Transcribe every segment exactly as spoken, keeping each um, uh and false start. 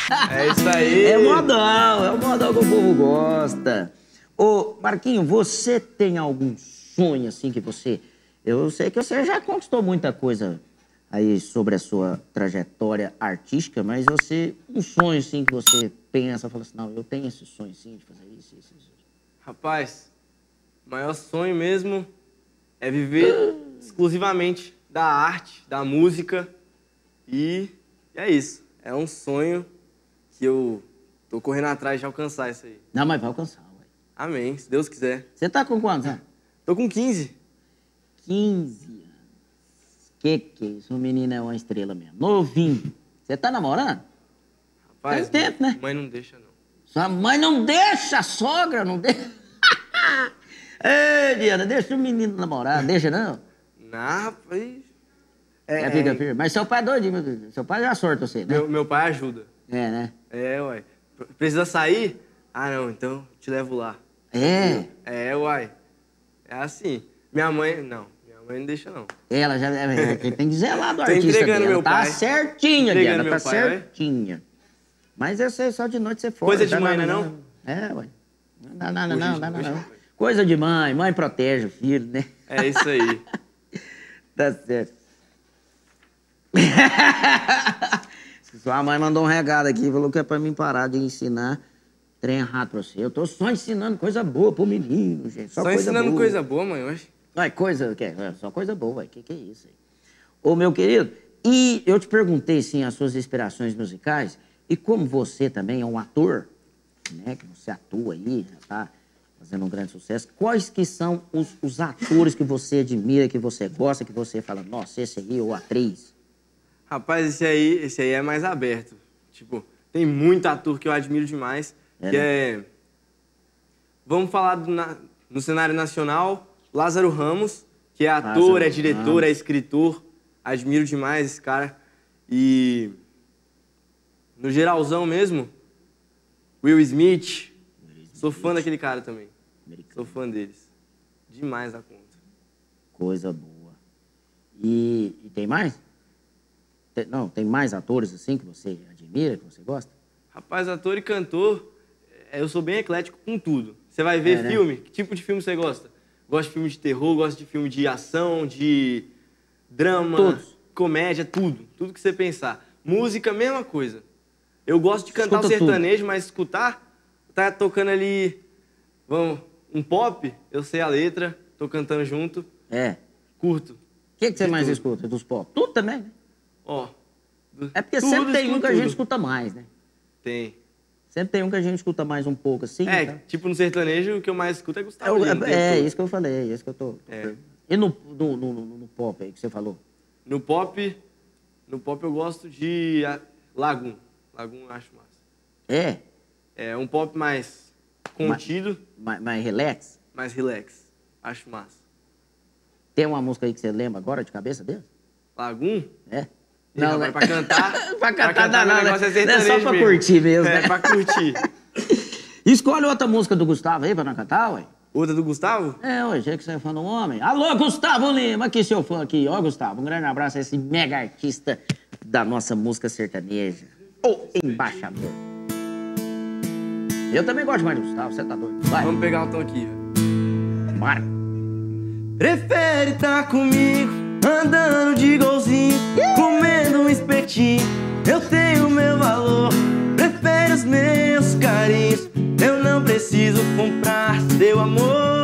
É isso aí. É modão, é o modão que o povo gosta. Ô, Marquinho, você tem algum sonho, assim, que você... Eu sei que você já conquistou muita coisa aí sobre a sua trajetória artística, mas você... Um sonho, assim, que você pensa, fala assim, não, eu tenho esse sonho, sim, de fazer isso, isso, isso. Rapaz, o maior sonho mesmo é viver exclusivamente da arte, da música. E é isso. É um sonho que eu tô correndo atrás de alcançar isso aí. Não, mas vai alcançar, ué. Amém, se Deus quiser. Você tá com quantos anos? Tô com quinze. quinze anos. Que que é isso? O menino é uma estrela mesmo. Novinho. Você tá namorando? Rapaz, Tem tempo, né? mãe não deixa, não. Sua mãe não deixa, a sogra não deixa. Ei, Diana, deixa o menino namorar, deixa não? Não, rapaz. É, é, fica firme. Mas seu pai é doidinho, meu filho. Seu pai já sorte você, né? Meu, meu pai ajuda. É, né? É, uai. Precisa sair? Ah, não, então te levo lá. É. É, uai. É assim. Minha mãe, não. Minha mãe não deixa, não. Ela já é, tem que zelar do Tô artista entregando dela. meu Tá pai. certinha, Entregando Diana, meu tá pai, vai. certinha. Mas eu sei, só de noite você for. Coisa de Tá mãe, nada, não é não? É, ué. Não dá nada, não, Puxa, dá nada, puxa. não. Coisa de mãe, mãe protege o filho, né? É isso aí. Tá certo. Sua mãe mandou um recado aqui, falou que é pra mim parar de ensinar trem errado pra você. Eu tô só ensinando coisa boa pro menino, gente. Só, Só coisa ensinando boa. coisa boa, mãe, hoje. Não é coisa, que é só coisa boa, que que é isso aí? Ô, meu querido, e eu te perguntei, sim, as suas inspirações musicais, e como você também é um ator, né, que você atua aí, já tá fazendo um grande sucesso, quais que são os, os atores que você admira, que você gosta, que você fala, nossa, esse aí, ou atriz? Rapaz, esse aí, esse aí é mais aberto. Tipo, tem muito ator que eu admiro demais, É, que né? é... Vamos falar do, na- no cenário nacional, Lázaro Ramos, que é ator, Lázaro é diretor, Ramos. é escritor. Admiro demais esse cara. E no geralzão mesmo, Will Smith. Sou fã daquele cara também. Americano. Sou fã deles. Demais da conta. Coisa boa. E, e tem mais? Tem- não, tem mais atores assim que você admira, que você gosta? Rapaz, ator e cantor, é, eu sou bem eclético com tudo. Você vai ver É, né? filme? Que tipo de filme você gosta? Gosta de filme de terror, gosta de filme de ação, de drama, Todos. comédia, tudo. Tudo que você pensar. Música, mesma coisa. Eu gosto de cantar o Escuta sertanejo, mas escutar, tá tocando ali, vamos, um pop, eu sei a letra, tô cantando junto, É. curto. O que, que você De mais tudo. escuta dos pop? Tudo também, né? Ó. do- É porque tudo, sempre tem um escuto que a gente tudo. escuta mais, né? Tem. Sempre tem um que a gente escuta mais um pouco assim. É, tá? tipo no sertanejo, o que eu mais escuto é É, Gustavo o- Lima. o tempo é, é todo. isso que eu falei, é isso que eu tô. tô É. perguntando. E no, no, no, no- no pop aí que você falou? No pop, no pop eu gosto de ah, Lagoon. Lagoon eu acho massa. É? É um pop mais contido, Mais, mais relax? mais relax. Acho massa. Tem uma música aí que você lembra agora de cabeça dele? Lagoon? É? Ih, rapaz, pra cantar. pra cantar dá meu nada, negócio é não é só sertanejo pra mesmo. curtir mesmo, É, né? pra curtir. Escolhe outra música do Gustavo aí pra nós cantar, ué. Outra do Gustavo? É, ué, já que você é fã do homem. Alô, Gustavo Lima, aqui seu fã aqui. Ó, Gustavo, um grande abraço a esse mega artista da nossa música sertaneja. O embaixador. Eu também gosto mais do Gustavo, você tá doido. Vai, Vamos pegar um tom aqui. ó. bora. Prefere tá comigo, andando de golzinho, comendo um espetinho. Eu tenho meu valor, prefere os meus carinhos. Eu não preciso comprar seu amor.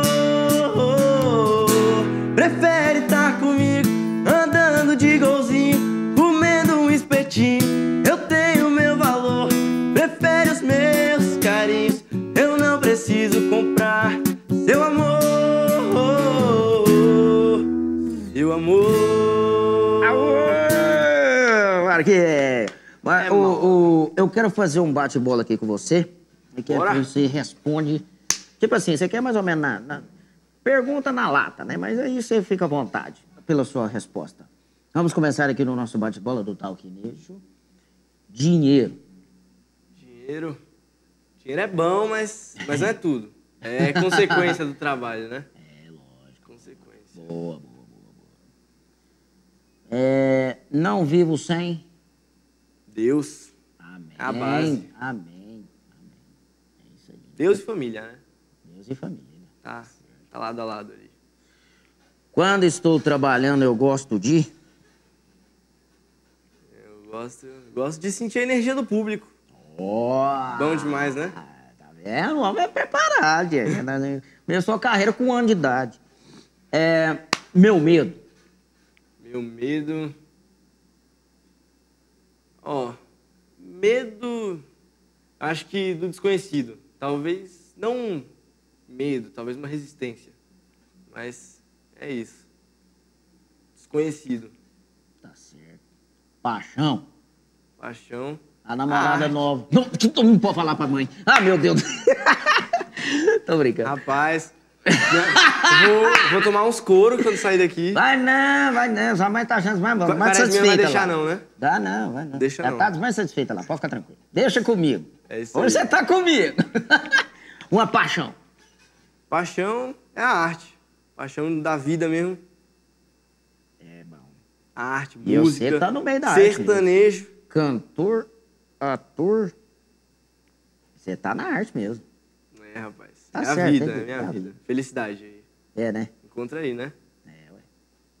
Prefere tá comigo, andando de golzinho, comendo um espetinho. Eu tenho meu valor, prefere os meus carinhos. Eu não preciso comprar seu amor. Seu amor. Aô, Marquinhos. Mas, É o, mal. o- eu quero fazer um bate-bola aqui com você. E que Bora. você responde. Tipo assim, você quer mais ou menos na, na- pergunta na lata, né? Mas aí você fica à vontade pela sua resposta. Vamos começar aqui no nosso bate-bola do Talquinejo. Dinheiro. Dinheiro. Dinheiro é bom, mas, mas não é tudo. É consequência do trabalho, né? É lógico. Consequência. Boa, boa, boa, boa. É, não vivo sem. Deus. Ah, Amém. É a base. Amém. Amém. É isso aí. Deus e família, né? Deus e família. Tá, tá lado a lado ali. Quando estou trabalhando, eu gosto de... Eu gosto, gosto de sentir a energia do público. Oh, Bom demais, né? tá vendo? O homem é preparado, gente. Começou a carreira com um ano de idade. É, meu medo. Meu medo... Ó, medo... Acho que do desconhecido. Talvez não medo, talvez uma resistência. Mas é isso. Desconhecido. Tá certo. Paixão. Paixão. A namorada Arte. nova. Não, que todo mundo pode falar pra mãe. Ah, meu Deus. Tô brincando. Rapaz, vou, vou tomar uns couro quando sair daqui. Vai não, vai não. Sua mãe tá achando mais, mais Parece que satisfeita não vai deixar lá. não, né? Dá não, vai não. Deixa Ela não. tá mais satisfeita lá, pode ficar tranquilo. Deixa comigo. É isso Hoje aí. você tá comigo. Uma paixão. Paixão é a arte. Paixão da vida mesmo. É bom. A arte, E música. você tá no meio da arte sertanejo. Cantor, ator. Você tá na arte mesmo. É, rapaz. Tá é certo, a vida, hein, é a minha tá. vida. Felicidade aí. É, né? Encontra aí, né? É, ué.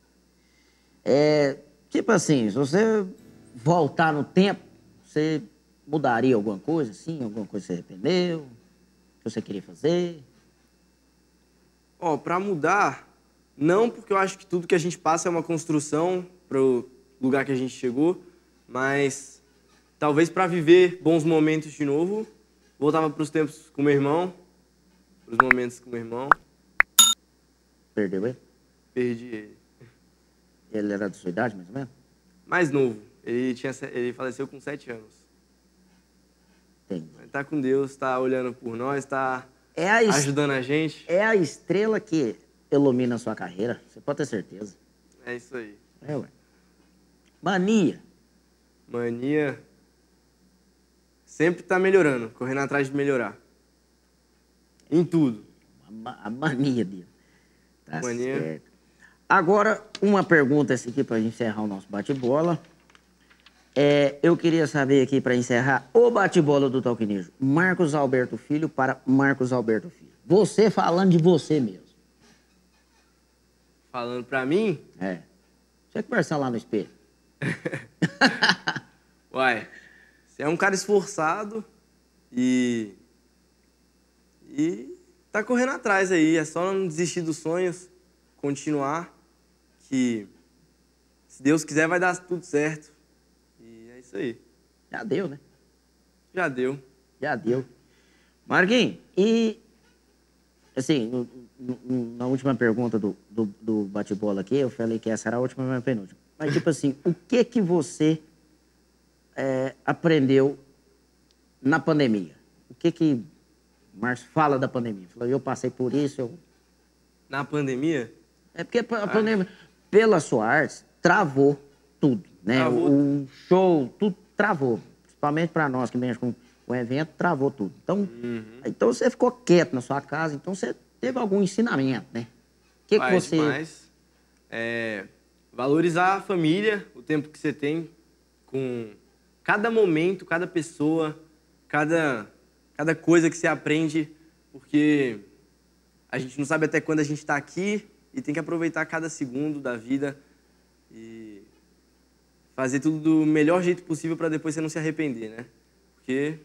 É, tipo assim, se você voltar no tempo, você mudaria alguma coisa, assim? Alguma coisa que você arrependeu? Que você queria fazer? Ó, pra mudar, não porque eu acho que tudo que a gente passa é uma construção pro lugar que a gente chegou, mas talvez pra viver bons momentos de novo, voltava pros tempos com meu irmão, pros momentos com meu irmão, Perdeu ele? perdi ele. Ele era da sua idade, mais ou menos? Mais novo, ele, tinha, se- ele faleceu com sete anos. Entendi. Mas tá com Deus, tá olhando por nós, tá É a, es- ajudando a gente. é a estrela que ilumina a sua carreira, você pode ter certeza. É isso aí. É, ué. Mania. Mania sempre tá melhorando, correndo atrás de melhorar. Em tudo. A, ma- a mania dele. Tá Mania. certo. Agora, uma pergunta essa aqui para encerrar o nosso bate-bola. É, eu queria saber aqui, para encerrar, o bate-bola do Talquinejo. Marcos Alberto Filho para Marcos Alberto Filho. Você falando de você mesmo. Falando pra mim, É. Você conversar lá no espelho. uai, você é um cara esforçado e. E tá correndo atrás aí. É só não desistir dos sonhos, continuar, que se Deus quiser vai dar tudo certo. E é isso aí. Já deu, né? Já deu. Já deu. Marquinhos, e assim, no- no- no- na última pergunta do, do, do bate-bola aqui, eu falei que essa era a última, mas a penúltima. Mas, tipo assim, o que que você é, aprendeu na pandemia? O que que o Márcio fala da pandemia? Falou, eu passei por isso, eu... Na pandemia, É porque a pandemia, pela sua arte, travou tudo, né? Travou. O show, tudo travou. Principalmente para nós que mexemos com o evento, travou tudo. Então, Uhum. então você ficou quieto na sua casa, então você teve algum ensinamento, né? O que, que faz você... demais. É, valorizar a família, o tempo que você tem com cada momento, cada pessoa, cada, cada coisa que você aprende, porque a gente não sabe até quando a gente está aqui e tem que aproveitar cada segundo da vida e fazer tudo do melhor jeito possível para depois você não se arrepender, né? Porque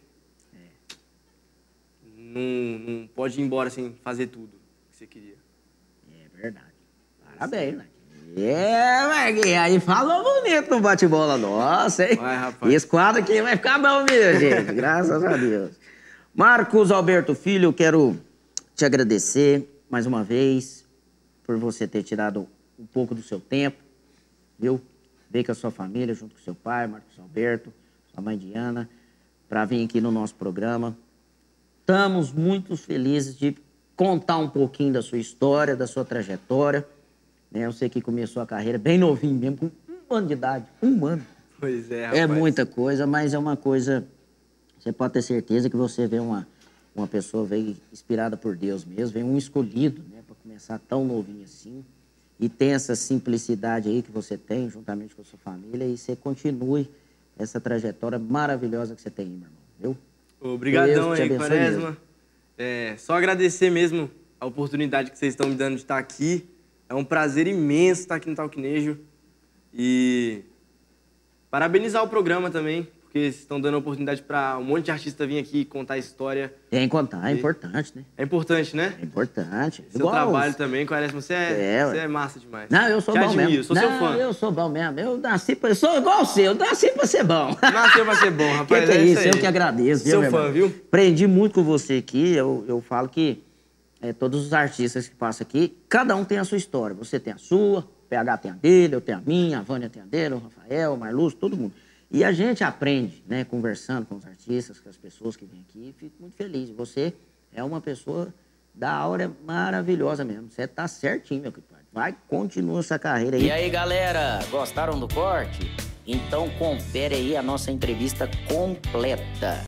não, não pode ir embora sem fazer tudo que você queria. É verdade. Parabéns, né? É, Marquinhos, aí falou bonito no bate-bola nossa, hein? Vai, rapaz. Esse quadro aqui vai ficar bom mesmo, gente. Graças a Deus. Marcos Alberto Filho, eu quero te agradecer mais uma vez por você ter tirado um pouco do seu tempo, viu? Veio com a sua família, junto com seu pai, Marcos Alberto, sua mãe Diana, para vir aqui no nosso programa. Estamos muito felizes de contar um pouquinho da sua história, da sua trajetória. Né? Eu sei que começou a carreira bem novinho mesmo, com um ano de idade. Um ano. Pois é, rapaz. É muita coisa, mas é uma coisa... Você pode ter certeza que você vê uma, uma pessoa veio inspirada por Deus mesmo, vem um escolhido, né? Para começar tão novinho assim. E tem essa simplicidade aí que você tem, juntamente com a sua família, e você continue essa trajetória maravilhosa que você tem, meu irmão, viu? Obrigadão aí, Quaresma. É, só agradecer mesmo a oportunidade que vocês estão me dando de estar aqui. É um prazer imenso estar aqui no Talquinejo. E parabenizar o programa também, porque vocês estão dando a oportunidade para um monte de artista vir aqui contar a história. Tem que contar, é importante, né? É importante, né? É importante. Seu Igual trabalho os... também, Quaresma, você é, é, você é massa demais. Não, eu sou Te bom admiro, mesmo. sou Não, seu fã. Eu sou bom mesmo. Eu nasci pra... eu sou igual você, eu nasci pra ser bom. Nasceu pra ser bom, rapaz. Que, que é, é isso? isso Eu que agradeço. Seu viu, fã, irmão? viu? Aprendi muito com você aqui. Eu, eu falo que é, todos os artistas que passam aqui, cada um tem a sua história. Você tem a sua, o P H tem a dele, eu tenho a minha, a Vânia tem a dele, o Rafael, o Marluz, todo mundo. E a gente aprende, né, conversando com os artistas, com as pessoas que vêm aqui, e fico muito feliz. Você é uma pessoa da aura maravilhosa mesmo. Você tá certinho, meu querido. Vai, continua essa carreira aí. E aí, galera, gostaram do corte? Então confere aí a nossa entrevista completa.